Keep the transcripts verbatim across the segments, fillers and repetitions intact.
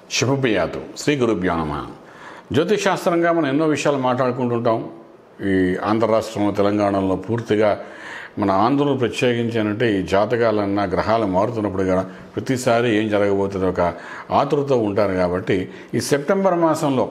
శుభప్రియాతు శ్రీ గురుభ్యో నమః. జ్యోతిష్ శాస్త్రంగా మనం ఎన్నో విషయాలు మాట్లాడుకుంటుంటాం. ఈ ఆంధ్ర రాష్ట్రంలో తెలంగాణలో పూర్తిగా మన ఆంధ్రులు ప్రత్యేకించానంటే ఈ జాతకాలన్నా గ్రహాలు మారుతున్నప్పుడు కూడా ప్రతిసారి ఏం జరగబోతుందో ఒక ఆతృతతో ఉంటారు. కాబట్టి ఈ సెప్టెంబర్ మాసంలో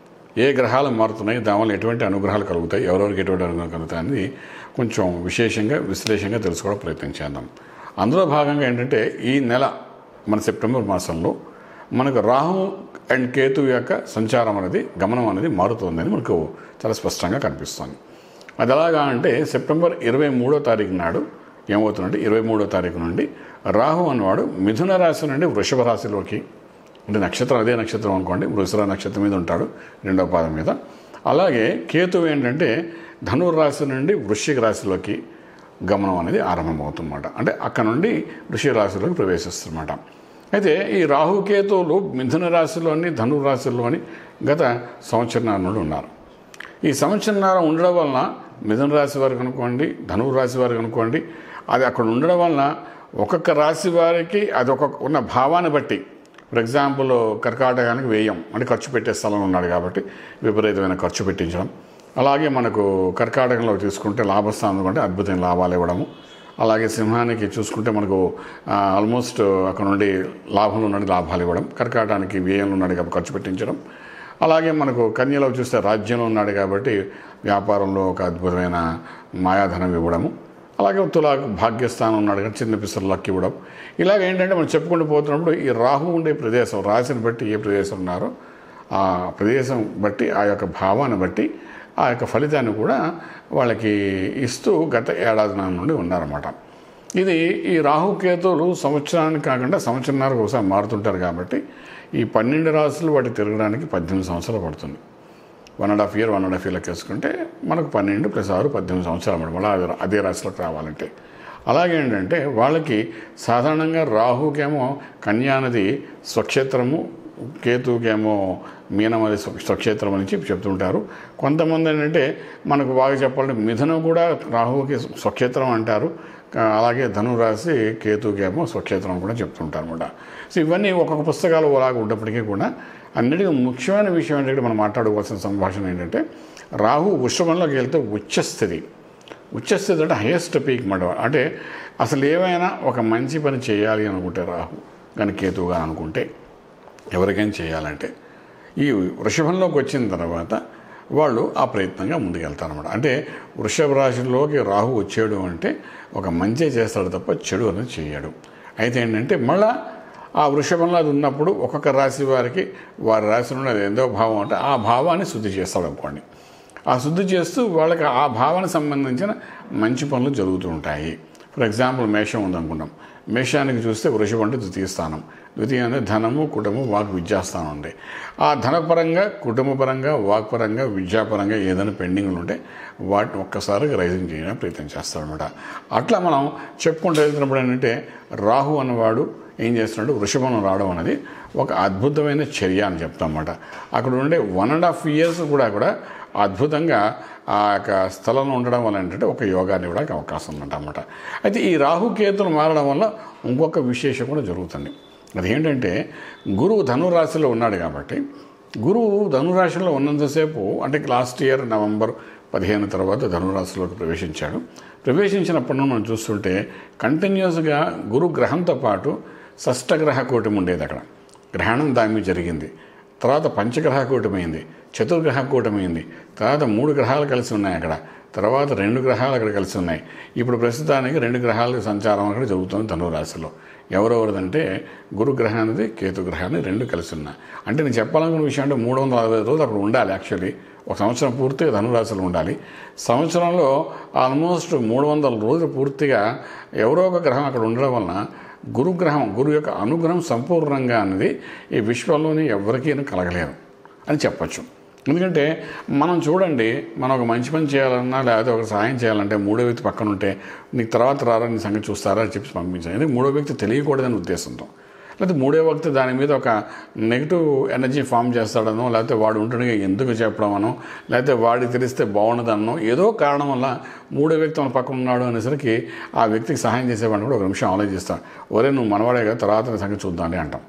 ఏ గ్రహాలు మారుతున్నాయి, దానివల్ల ఎటువంటి అనుగ్రహాలు కలుగుతాయి, ఎవరెవరికి ఎటువంటి అనుగ్రహాలు కలుగుతాయి అనేది కొంచెం విశేషంగా విశ్లేషంగా తెలుసుకోవడం ప్రయత్నం చేద్దాం. అందులో భాగంగా ఏంటంటే ఈ నెల మన సెప్టెంబర్ మాసంలో మనకు రాహు అండ్ కేతు యొక్క సంచారం అనేది గమనం అనేది మారుతుందని మనకు చాలా స్పష్టంగా కనిపిస్తుంది. అది ఎలాగా అంటే సెప్టెంబర్ ఇరవై మూడో తారీఖు నాడు ఏమవుతుందంటే ఇరవై మూడో తారీఖు నుండి రాహు అన్నవాడు మిథున రాశి నుండి వృషభ రాశిలోకి, అంటే నక్షత్రం అదే నక్షత్రం అనుకోండి, వృషభ నక్షత్రం మీద ఉంటాడు రెండో పాదం మీద. అలాగే కేతు ఏంటంటే ధనుర్రాశి నుండి వృశ్చిక రాశిలోకి గమనం అనేది ఆరంభమవుతుందన్నమాట. అంటే అక్కడ నుండి వృశ్చిక రాశిలోకి ప్రవేశిస్తుందన్నమాట. అయితే ఈ రాహుకేతువులు మిథున రాశిలోని ధనుర్రాశిలోని గత సంవత్సరాల నుండి ఉన్నారు. ఈ సంవత్సరాల ఉండడం వలన మిథున రాశి వారికి అనుకోండి, ధనుర్రాశి వారికి అనుకోండి, అది అక్కడ ఉండడం వలన ఒక్కొక్క రాశి వారికి అది ఒక్కొక్క ఉన్న భావాన్ని బట్టి, ఫర్ ఎగ్జాంపుల్ కర్కాటకానికి వ్యయం అంటే ఖర్చు పెట్టే స్థలం ఉన్నాడు కాబట్టి విపరీతమైన ఖర్చు పెట్టించడం. అలాగే మనకు కర్కాటకంలో తీసుకుంటే లాభస్థానం అంటే అద్భుతమైన లాభాలు ఇవ్వడము. అలాగే సింహానికి చూసుకుంటే మనకు ఆల్మోస్ట్ అక్కడ నుండి లాభంలో నుండి లాభాలు ఇవ్వడం, కర్కాటానికి వ్యయంలో ఉన్నాడు కాబట్టి ఖర్చు పెట్టించడం. అలాగే మనకు కన్యలో చూస్తే రాజ్యంలో ఉన్నాడు కాబట్టి వ్యాపారంలో ఒక అద్భుతమైన మాయాధనం ఇవ్వడము. అలాగే తులాకు భాగ్యస్థానం ఉన్నాడు కాబట్టి చిన్న పిసర్లకి ఇవ్వడం. ఇలాగ ఏంటంటే మనం చెప్పుకుంటూ పోతున్నప్పుడు ఈ రాహు ఉండే ప్రదేశం, రాశిని బట్టి ఏ ప్రదేశం ఉన్నారో ఆ ప్రదేశం బట్టి ఆ యొక్క భావాన్ని బట్టి ఆ యొక్క ఫలితాన్ని కూడా వాళ్ళకి ఇస్తూ గత ఏడాది నుండి ఉన్నారన్నమాట. ఇది ఈ రాహుకేతువులు సంవత్సరానికి కాకుండా సంవత్సరంన్నరకు ఒకసారి మారుతుంటారు కాబట్టి ఈ పన్నెండు రాశులు వాటి తిరగడానికి పద్దెనిమిది సంవత్సరాలు పడుతుంది. One and half year one and half ఇయర్లోకి వేసుకుంటే మనకు పన్నెండు ప్లస్ ఆరు పద్దెనిమిది సంవత్సరాలు అన్నమాట మళ్ళీ అదే రాశిలోకి రావాలంటే. అలాగే ఏంటంటే వాళ్ళకి సాధారణంగా రాహుకేమో కన్యా నది స్వక్షేత్రము, కేతుకేమో మీనం అది స్వక్షేత్రం అని చెప్పి చెప్తుంటారు. కొంతమంది ఏంటంటే మనకు బాగా చెప్పాలంటే మిథునం కూడా రాహువుకి స్వక్షేత్రం అంటారు. అలాగే ధనురాశి కేతుకేమో స్వక్షేత్రం కూడా చెప్తుంటారు అనమాట. సో ఇవన్నీ ఒక్కొక్క పుస్తకాలు అలాగే ఉన్నప్పటికీ కూడా అన్నిటికీ ముఖ్యమైన విషయం ఏంటంటే మనం మాట్లాడుకోవాల్సిన సంభాషణ ఏంటంటే రాహు వృషభంలోకి వెళ్తే ఉచ్చస్థితి. ఉచ్చస్థితి అంటే హైయెస్ట్ పీక్ మాట. అంటే అసలు ఏమైనా ఒక మంచి పని చేయాలి అనుకుంటే రాహు కానీ కేతువు కానీ అనుకుంటే ఎవరికైనా చేయాలంటే ఈ వృషభంలోకి వచ్చిన తర్వాత వాళ్ళు ఆ ప్రయత్నంగా ముందుకెళ్తారన్నమాట. అంటే వృషభ రాశిలోకి రాహు వచ్చాడు అంటే ఒక మంచి చేస్తాడు తప్ప చెడు అనేది చేయడు. అయితే ఏంటంటే మళ్ళీ ఆ వృషభంలో అది ఉన్నప్పుడు ఒక్కొక్క రాశి వారికి వారి రాశిలో అది ఎంతో భావం అంటే ఆ భావాన్ని శుద్ధి చేస్తాడు అనుకోండి. ఆ శుద్ధి చేస్తూ వాళ్ళకి ఆ భావానికి సంబంధించిన మంచి పనులు జరుగుతూ ఉంటాయి. ఫర్ ఎగ్జాంపుల్ మేషం ఉందనుకున్నాం. మేషానికి చూస్తే వృషభం అంటే ద్వితీయ స్థానం. ద్వితీయ అంటే ధనము, కుటుంబం, వాక్, విద్యాస్థానం ఉంది. ఆ ధనపరంగా, కుటుంబపరంగా, వాక్పరంగా, విద్యాపరంగా ఏదైనా పెండింగ్లు ఉంటే వాటిని ఒక్కసారిగా రైజింగ్ చేయడానికి ప్రయత్నం చేస్తాడనమాట. అట్లా మనం చెప్పుకుంటూ వెళ్తున్నప్పుడు ఏంటంటే రాహు అన్నవాడు ఏం చేస్తున్నాడు, వృషభం రావడం అనేది ఒక అద్భుతమైన చర్య అని చెప్తామన్నమాట. అక్కడ ఉండే వన్ అండ్ హాఫ్ ఇయర్స్ కూడా కూడా అద్భుతంగా ఆ యొక్క స్థలంలో ఉండడం వల్ల ఏంటంటే ఒక యోగాన్ని ఇవ్వడానికి అవకాశం ఉందంటన్నమాట. అయితే ఈ రాహుకేతులు మారడం వల్ల ఇంకొక విశేషం కూడా జరుగుతుంది. అది ఏంటంటే గురువు ధనురాశిలో ఉన్నాడు కాబట్టి గురువు ధనురాశిలో ఉన్నంతసేపు అంటే లాస్ట్ ఇయర్ నవంబర్ పదిహేను తర్వాత ధనురాశిలోకి ప్రవేశించాడు. ప్రవేశించినప్పుడు మనం చూస్తుంటే కంటిన్యూస్గా గురు గ్రహంతో పాటు షష్టగ్రహ కూటమి ఉండేది. అక్కడ గ్రహణం దాని జరిగింది. తర్వాత పంచగ్రహ కూటమైంది, చతుర్గ్రహ కూటమైంది, తర్వాత మూడు గ్రహాలు కలిసి ఉన్నాయి అక్కడ, తర్వాత రెండు గ్రహాలు అక్కడ కలిసి ఉన్నాయి. ఇప్పుడు ప్రస్తుతానికి రెండు గ్రహాల సంచారం అక్కడ జరుగుతుంది ధనురాశిలో. ఎవరెవరిదంటే గురుగ్రహానికి కేతుగ్రహాన్ని రెండు కలిసి ఉన్నాయి. అంటే నేను చెప్పాలనుకున్న విషయం అంటే మూడు వందల అరవై రోజులు అక్కడ ఉండాలి. యాక్చువల్లీ ఒక సంవత్సరం పూర్తిగా ధనురాశిలో ఉండాలి. సంవత్సరంలో ఆల్మోస్ట్ మూడు వందల రోజులు పూర్తిగా ఎవరో ఒక గ్రహం అక్కడ ఉండడం వలన గురుగ్రహం, గురు యొక్క అనుగ్రహం సంపూర్ణంగా అనేది ఈ విశ్వంలోని ఎవరికీ కలగలేదు అని చెప్పచ్చు. ఎందుకంటే మనం చూడండి, మనం ఒక మంచి పని చేయాలన్నా లేకపోతే ఒక సహాయం చేయాలంటే మూడో వ్యక్తి పక్కన ఉంటే నీకు తర్వాత రారా నీ సంగతి చూస్తారా అని చెప్పి పంపించాలి. ఎందుకంటే మూడో వ్యక్తి తెలియకూడదని ఉద్దేశంతో, లేకపోతే మూడో వ్యక్తి దాని మీద ఒక నెగిటివ్ ఎనర్జీ ఫామ్ చేస్తాడనో, లేకపోతే వాడు ఉంటుండగా ఎందుకు చెప్పడం అనో, లేకపోతే వాడికి తెలిస్తే బాగుండదనో ఏదో కారణం వల్ల మూడో వ్యక్తి మన పక్కన ఉన్నాడు అనేసరికి ఆ వ్యక్తికి సహాయం చేసేవాడిని కూడా ఒక నిమిషం ఆలోచిస్తాను. ఒరే నువ్వు మనవాడే కదా తర్వాత సంగతి చూద్దాంలే అంటాం.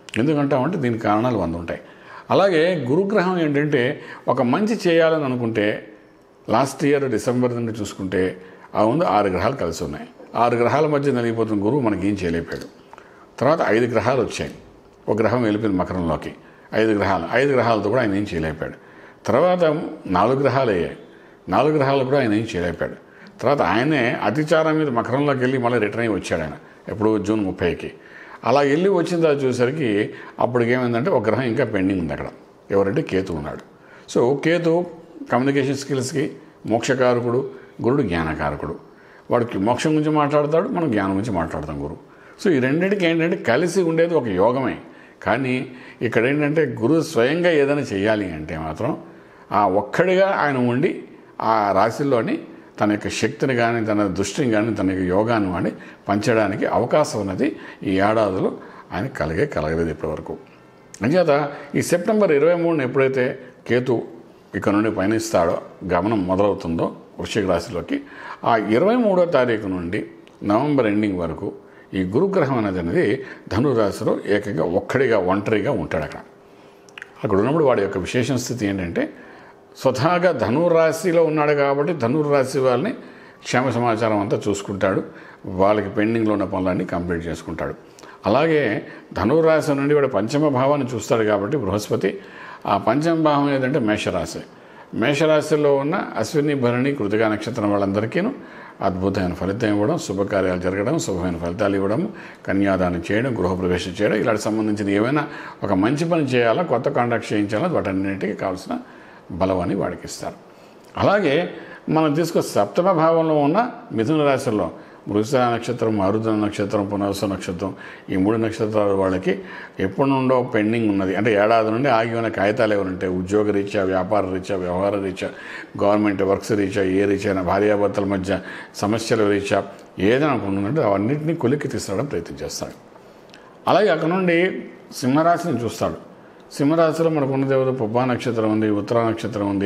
ఎందుకంటామంటే దీనికి కారణాలు వంద ఉంటాయి. అలాగే గురుగ్రహం ఏంటంటే ఒక మంచి చేయాలని అనుకుంటే లాస్ట్ ఇయర్ డిసెంబర్ నుండి చూసుకుంటే ఆ ముందు ఆరు గ్రహాలు కలిసి ఉన్నాయి. ఆరు గ్రహాల మధ్య నలిగిపోతున్న గురువు మనకి ఏం చేయలేపాడు. తర్వాత ఐదు గ్రహాలు వచ్చాయి, ఒక గ్రహం వెళ్ళిపోయింది మకరంలోకి. ఐదు గ్రహాలు ఐదు గ్రహాలతో కూడా ఆయన ఏం చేయలేపాడు. తర్వాత నాలుగు గ్రహాలు అయ్యాయి, నాలుగు గ్రహాలు కూడా ఆయన ఏం చేయలేపాడు. తర్వాత ఆయనే అతిచారం మీద మకరంలోకి వెళ్ళి మళ్ళీ రిటర్న్ అయ్యి వచ్చాడు ఆయన ఎప్పుడు జూన్ ముప్పైకి. అలా వెళ్ళి వచ్చిన తర్వాత చూసరికి అప్పటికి ఏమైందంటే ఒక గ్రహం ఇంకా పెండింగ్ ఉంది అక్కడ. ఎవరంటే కేతు ఉన్నాడు. సో కేతు కమ్యూనికేషన్ స్కిల్స్కి మోక్షకారకుడు, గురుడు జ్ఞానకారకుడు. వాడికి మోక్షం గురించి మాట్లాడతాడు, మనం జ్ఞానం గురించి మాట్లాడతాం గురువు. సో ఈ రెండింటికి ఏంటంటే కలిసి ఉండేది ఒక యోగమే. కానీ ఇక్కడ ఏంటంటే గురువు స్వయంగా ఏదైనా చేయాలి అంటే మాత్రం ఆ ఒక్కడిగా ఆయన ఉండి ఆ రాశిలోని తన యొక్క శక్తిని కానీ తన దృష్టిని కానీ తన యొక్క యోగాన్ని కానీ పంచడానికి అవకాశం ఉన్నది ఈ ఏడాదిలో ఆయన కలిగే కలగలేదు ఇప్పటివరకు. అంచేత ఈ సెప్టెంబర్ ఇరవై మూడున ఎప్పుడైతే కేతు ఇక్కడ నుండి పయనిస్తాడో, గమనం మొదలవుతుందో వృశ్చిక రాశిలోకి, ఆ ఇరవై మూడో తారీఖు నుండి నవంబర్ ఎండింగ్ వరకు ఈ గురుగ్రహం అనేది అనేది ధనురాశిలో ఏకంగా ఒక్కడిగా ఒంటరిగా ఉంటాడు. అక్కడ అక్కడ ఉన్నప్పుడు వాడి యొక్క విశేష స్థితి ఏంటంటే స్వతహాగా ధనురాశిలో ఉన్నాడు కాబట్టి ధనురాశి వాళ్ళని క్షేమ సమాచారం అంతా చూసుకుంటాడు, వాళ్ళకి పెండింగ్లో ఉన్న పనులన్నీ కంప్లీట్ చేసుకుంటాడు. అలాగే ధనురాశి నుండి వాడు పంచమ భావాన్ని చూస్తాడు కాబట్టి బృహస్పతి, ఆ పంచమ భావం ఏదంటే మేషరాశి. మేషరాశిలో ఉన్న అశ్విని భరణి కృతికా నక్షత్రం వాళ్ళందరికీను అద్భుతమైన ఫలితం ఇవ్వడం, శుభకార్యాలు జరగడం, శుభమైన ఫలితాలు ఇవ్వడం, కన్యాదానం చేయడం, గృహప్రవేశం చేయడం, ఇలాంటి సంబంధించిన ఏమైనా ఒక మంచి పని చేయాలా, కొత్త కాంటాక్ట్ చేయించాలా, వాటన్నిటికీ కావాల్సిన బలవాన్ని వాడికి ఇస్తారు. అలాగే మనం తీసుకొ సప్తమ భావంలో ఉన్న మిథున రాశిలో మృగశిర నక్షత్రం, ఆరుద్ర నక్షత్రం, పునర్వసు నక్షత్రం, ఈ మూడు నక్షత్రాల వాళ్ళకి ఎప్పటి నుండో పెండింగ్ ఉన్నది అంటే ఏడాది నుండి ఆగి ఉన్న కాగితాలు ఎవరంటే ఉద్యోగ రీత్యా, వ్యాపార రీత్యా, వ్యవహార రీత్యా, గవర్నమెంట్ వర్క్స్ రీత్యా, ఏ రీత్యా భార్యాభర్తల మధ్య సమస్యల రీత్యా ఏదైనా ఉంటుందంటే అవన్నింటినీ కొలిక్కి తీసుకురావడం ప్రయత్నం చేస్తాడు. అలాగే అక్కడ నుండి సింహరాశిని చూస్తాడు. సింహరాశిలో మనకు ఉన్న దేవత పుబ్బా నక్షత్రం ఉంది, ఉత్తర నక్షత్రం ఉంది.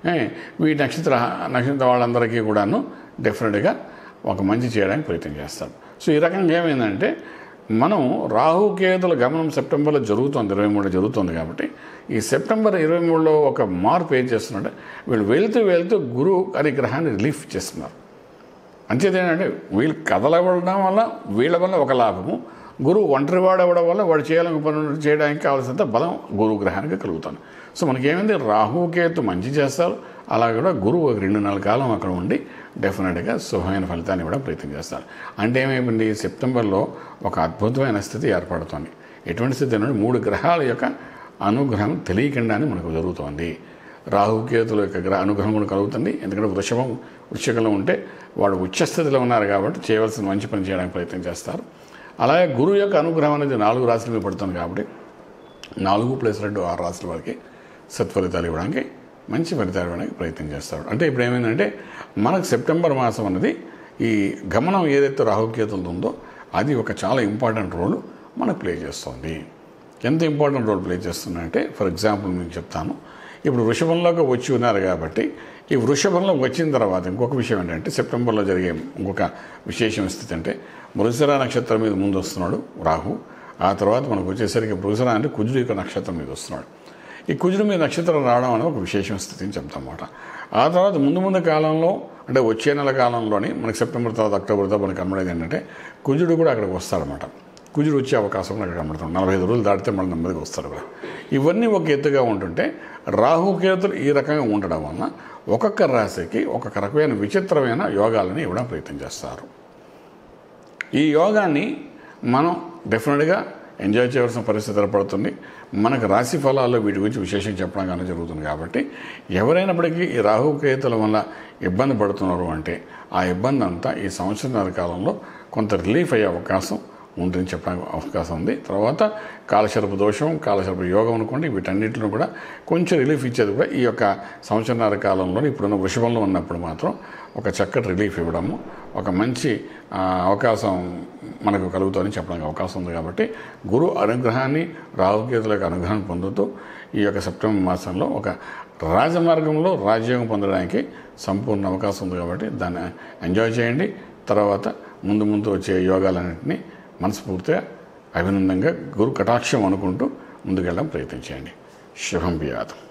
ఈ నక్షత్ర నక్షత్ర వాళ్ళందరికీ కూడాను డెఫినెట్గా ఒక మంచి చేయడానికి ప్రయత్నం చేస్తాడు. సో ఈ రకంగా ఏమైందంటే మనం రాహుకేతుల గమనం సెప్టెంబర్లో జరుగుతుంది, ఇరవై మూడు జరుగుతుంది కాబట్టి ఈ సెప్టెంబర్ ఇరవై మూడులో ఒక మార్పు ఏం చేస్తున్నారంటే వీళ్ళు వెళ్తూ వెళ్తూ గురువు అనే గ్రహాన్ని రిలీఫ్ చేస్తున్నారు. అంచేది ఏంటంటే వీళ్ళు కదలవడం వల్ల వీళ్ళ వల్ల ఒక లాభము, గురువు ఒంటరివాడు అవ్వడం వల్ల వాడు చేయాలని పనులు చేయడానికి కావాల్సినంత బలం గురువు గ్రహానికి కలుగుతాను. సో మనకేమైంది రాహుకేతు మంచి చేస్తారు, అలా కూడా గురువు ఒక రెండు నెలల కాలం అక్కడ ఉండి డెఫినెట్గా శుభమైన ఫలితాన్ని ఇవ్వడం ప్రయత్నం చేస్తారు. అంటే ఏమైపోయింది సెప్టెంబర్లో ఒక అద్భుతమైన స్థితి ఏర్పడుతుంది. ఎటువంటి స్థితి అంటే మూడు గ్రహాల యొక్క అనుగ్రహం తెలియకుండానే మనకు జరుగుతోంది. రాహుకేతుల యొక్క గ్రహ అనుగ్రహం కూడా కలుగుతుంది. ఎందుకంటే వృషభం వృశ్చికంలో ఉంటే వాడు ఉచ్చస్థితిలో ఉన్నారు కాబట్టి చేయవలసిన మంచి పని చేయడానికి ప్రయత్నం చేస్తారు. అలాగే గురువు యొక్క అనుగ్రహం అనేది నాలుగు రాశుల మీద పడుతుంది కాబట్టి నాలుగు ప్లస్ రెండు ఆరు రాశుల వారికి సత్ఫలితాలు ఇవ్వడానికి మంచి ఫలితాలు ఇవ్వడానికి ప్రయత్నం చేస్తాడు. అంటే ఇప్పుడు ఏమైందంటే మనకు సెప్టెంబర్ మాసం అనేది ఈ గమనం ఏదైతే రాహుకేతులతో ఉందో అది ఒక చాలా ఇంపార్టెంట్ రోల్ మనకు ప్లే చేస్తుంది. ఎంత ఇంపార్టెంట్ రోల్ ప్లే చేస్తుందంటే ఫర్ ఎగ్జాంపుల్ మీకు చెప్తాను. ఇప్పుడు వృషభంలోకి వచ్చి ఉన్నారు కాబట్టి ఈ వృషభంలో వచ్చిన తర్వాత ఇంకొక విషయం ఏంటంటే సెప్టెంబర్లో జరిగే ఇంకొక విశేషం స్థితి అంటే మృగశిర నక్షత్రం మీద ముందు వస్తున్నాడు రాహు. ఆ తర్వాత మనకు వచ్చేసరికి మృగశిర అంటే కుజుడు యొక్క నక్షత్రం మీద వస్తున్నాడు. ఈ కుజుడు మీద నక్షత్రం రావడం అనేది ఒక విశేషం స్థితిని చెప్తామన్నమాట. ఆ తర్వాత ముందు ముందు కాలంలో అంటే వచ్చే నెల కాలంలోని మనకి సెప్టెంబర్ తర్వాత అక్టోబర్తో మనకు కనబడేది ఏంటంటే కుజుడు కూడా అక్కడికి వస్తాడనమాట. కుజుడు వచ్చే అవకాశం అక్కడ కనబడుతుంది. నలభై ఐదు రోజులు దాటితే మళ్ళీ నెమ్మదిగా వస్తారు కూడా. ఇవన్నీ ఒక ఎత్తుగా ఉంటుంటే రాహుకేతులు ఈ రకంగా ఉండడం వలన ఒక్కొక్క రాశికి ఒక్కొక్క రకమైన విచిత్రమైన యోగాలని ఇవ్వడం ప్రయత్నం చేస్తారు. ఈ యోగాన్ని మనం డెఫినెట్గా ఎంజాయ్ చేయవలసిన పరిస్థితి ఏర్పడుతుంది. మనకు రాశి ఫలాల్లో వీటి గురించి విశేషంగా చెప్పడం కానీ జరుగుతుంది. కాబట్టి ఎవరైనప్పటికీ ఈ రాహుకేతుల వల్ల ఇబ్బంది పడుతున్నారు అంటే ఆ ఇబ్బంది అంతా ఈ సంవత్సరాల కాలంలో కొంత రిలీఫ్ అయ్యే అవకాశం ఉంటుందని చెప్పడానికి అవకాశం ఉంది. తర్వాత కాలసర్ప దోషం, కాలసర్ప యోగం అనుకోండి, వీటన్నిటిని కూడా కొంచెం రిలీఫ్ ఇచ్చేది కూడా ఈ యొక్క సంవత్సరాల కాలంలో ఇప్పుడున్న వృషభంలో ఉన్నప్పుడు మాత్రం ఒక చక్కటి రిలీఫ్ ఇవ్వడము, ఒక మంచి అవకాశం మనకు కలుగుతుందని చెప్పడానికి అవకాశం ఉంది. కాబట్టి గురు అనుగ్రహాన్ని రాహుకేతుల యొక్క అనుగ్రహాన్ని పొందుతూ ఈ యొక్క సెప్టెంబర్ మాసంలో ఒక రాజమార్గంలో రాజ్యోగం పొందడానికి సంపూర్ణ అవకాశం ఉంది. కాబట్టి దాన్ని ఎంజాయ్ చేయండి. తర్వాత ముందు ముందు వచ్చే యోగాలన్నింటినీ మనస్ఫూర్తిగా అభినందంగా గురు కటాక్షం అనుకుంటూ ముందుకెళ్ళడం ప్రయత్నించండి. శుభం బియాదు.